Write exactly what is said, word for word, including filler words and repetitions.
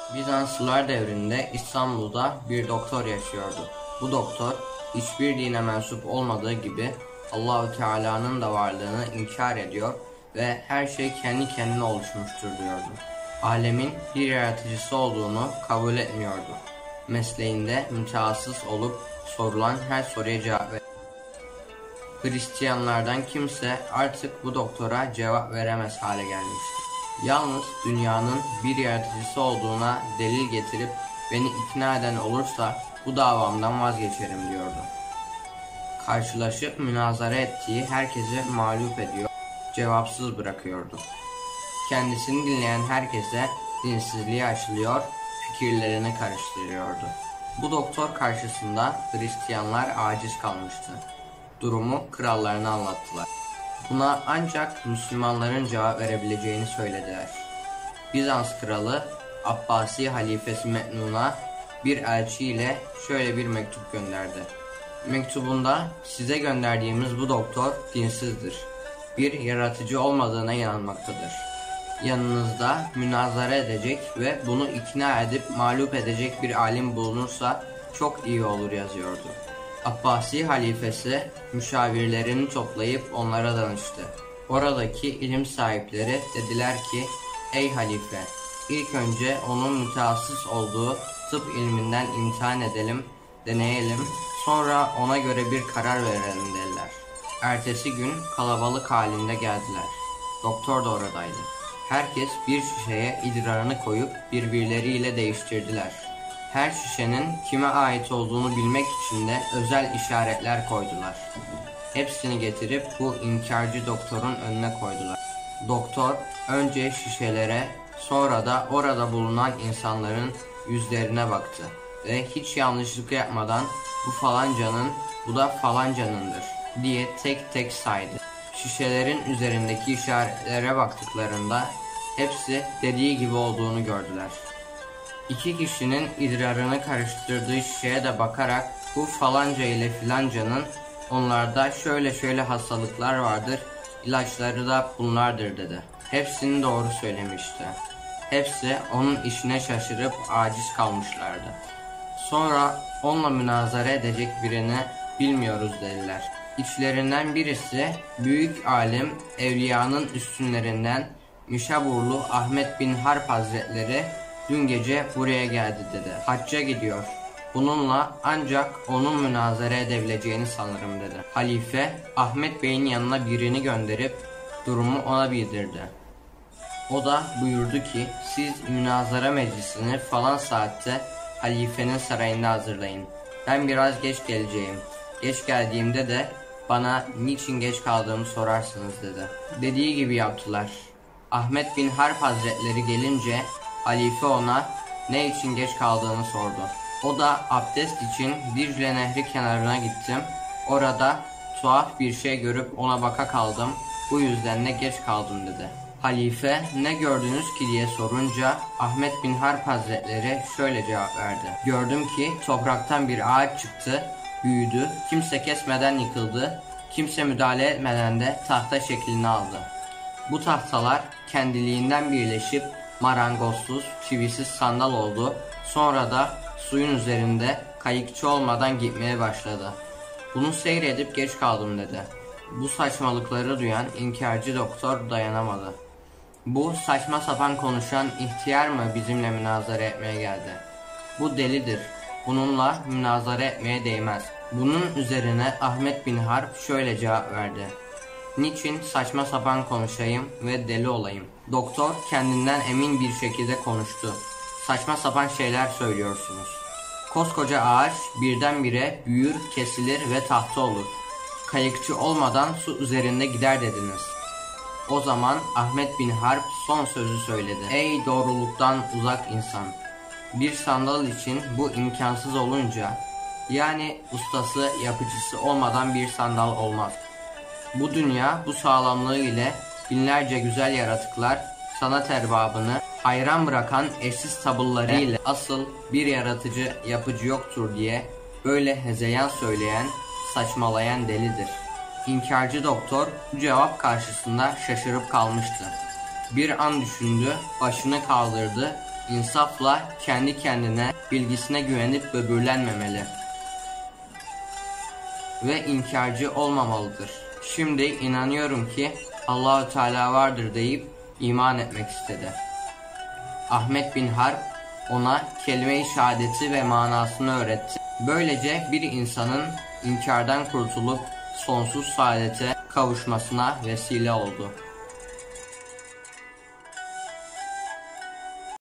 Bizanslılar devrinde İstanbul'da bir doktor yaşıyordu. Bu doktor hiçbir dine mensup olmadığı gibi Allah-u Teala'nın da varlığını inkar ediyor ve her şey kendi kendine oluşmuştur diyordu. Alemin bir yaratıcısı olduğunu kabul etmiyordu. Mesleğinde mütehassıs olup sorulan her soruya cevap ver. Hristiyanlardan kimse artık bu doktora cevap veremez hale gelmişti. Yalnız dünyanın bir yaratıcısı olduğuna delil getirip beni ikna eden olursa bu davamdan vazgeçerim diyordu. Karşılaşıp münazara ettiği herkese mağlup ediyor, cevapsız bırakıyordu. Kendisini dinleyen herkese dinsizliği aşılıyor, fikirlerini karıştırıyordu. Bu doktor karşısında Hristiyanlar aciz kalmıştı. Durumu krallarına anlattılar. Buna ancak Müslümanların cevap verebileceğini söylediler. Bizans kralı Abbasi halifesi Me'mun'a bir elçiyle şöyle bir mektup gönderdi. Mektubunda size gönderdiğimiz bu doktor dinsizdir. Bir yaratıcı olmadığına inanmaktadır. Yanınızda münazara edecek ve bunu ikna edip mağlup edecek bir alim bulunursa çok iyi olur yazıyordu. Abbasi halifesi müşavirlerini toplayıp onlara danıştı. Oradaki ilim sahipleri dediler ki, ey halife, ilk önce onun mütehassıs olduğu tıp ilminden imtihan edelim, deneyelim, sonra ona göre bir karar verelim dediler. Ertesi gün kalabalık halinde geldiler. Doktor da oradaydı. Herkes bir şişeye idrarını koyup birbirleriyle değiştirdiler. Her şişenin kime ait olduğunu bilmek için de özel işaretler koydular. Hepsini getirip bu inkarcı doktorun önüne koydular. Doktor önce şişelere, sonra da orada bulunan insanların yüzlerine baktı ve hiç yanlışlık yapmadan bu falancanın, bu da falancanındır diye tek tek saydı. Şişelerin üzerindeki işaretlere baktıklarında hepsi dediği gibi olduğunu gördüler. İki kişinin idrarını karıştırdığı şişeye de bakarak bu falanca ile filancanın, onlarda şöyle şöyle hastalıklar vardır, ilaçları da bunlardır dedi. Hepsini doğru söylemişti. Hepsi onun işine şaşırıp aciz kalmışlardı. Sonra onunla münazara edecek birini bilmiyoruz dediler. İçlerinden birisi büyük alim evliyanın üstünlerinden Mişaburlu Ahmet bin Harp Hazretleri dün gece buraya geldi dedi. Hacca gidiyor. Bununla ancak onun münazara edebileceğini sanırım dedi. Halife Ahmet Bey'in yanına birini gönderip durumu ona bildirdi. O da buyurdu ki siz münazara meclisini falan saatte halifenin sarayında hazırlayın. Ben biraz geç geleceğim. Geç geldiğimde de bana niçin geç kaldığımı sorarsınız dedi. Dediği gibi yaptılar. Ahmet bin Harp Hazretleri gelince halife ona ne için geç kaldığını sordu. O da abdest için Dicle Nehri kenarına gittim. Orada tuhaf bir şey görüp ona baka kaldım. Bu yüzden de geç kaldım dedi. Halife ne gördünüz ki diye sorunca Ahmet bin Harp Hazretleri şöyle cevap verdi. Gördüm ki topraktan bir ağaç çıktı, büyüdü, kimse kesmeden yıkıldı, kimse müdahale etmeden de tahta şeklini aldı. Bu tahtalar kendiliğinden birleşip marangozsuz, çivisiz sandal oldu. Sonra da suyun üzerinde kayıkçı olmadan gitmeye başladı. Bunu seyredip geç kaldım dedi. Bu saçmalıkları duyan inkarcı doktor dayanamadı. Bu saçma sapan konuşan ihtiyar mı bizimle münazara etmeye geldi? Bu delidir. Bununla münazara etmeye değmez. Bunun üzerine Ahmet bin Harp şöyle cevap verdi. Niçin saçma sapan konuşayım ve deli olayım? Doktor kendinden emin bir şekilde konuştu. Saçma sapan şeyler söylüyorsunuz. Koskoca ağaç birdenbire büyür, kesilir ve tahta olur. Kayıkçı olmadan su üzerinde gider dediniz. O zaman Ahmet bin Harp son sözü söyledi. Ey doğruluktan uzak insan! Bir sandal için bu imkansız olunca, yani ustası, yapıcısı olmadan bir sandal olmaz. Bu dünya bu sağlamlığı ile binlerce güzel yaratıklar sanat erbabını hayran bırakan eşsiz tabulları ile asıl bir yaratıcı yapıcı yoktur diye böyle hezeyan söyleyen, saçmalayan delidir. İnkarcı doktor bu cevap karşısında şaşırıp kalmıştı. Bir an düşündü, başını kaldırdı, insafla kendi kendine bilgisine güvenip böbürlenmemeli ve inkarcı olmamalıdır. Şimdi inanıyorum ki Allah-u Teala vardır deyip iman etmek istedi. Ahmet bin Harp ona kelime-i şehadeti ve manasını öğretti. Böylece bir insanın inkardan kurtulup sonsuz saadete kavuşmasına vesile oldu.